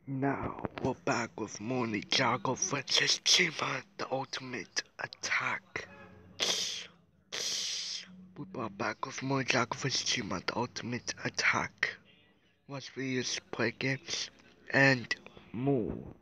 Now we're back with more Ninjago vs Chima, the ultimate attack. We're back with more Ninjago vs Chima, the ultimate attack. Watch videos, play games, and more.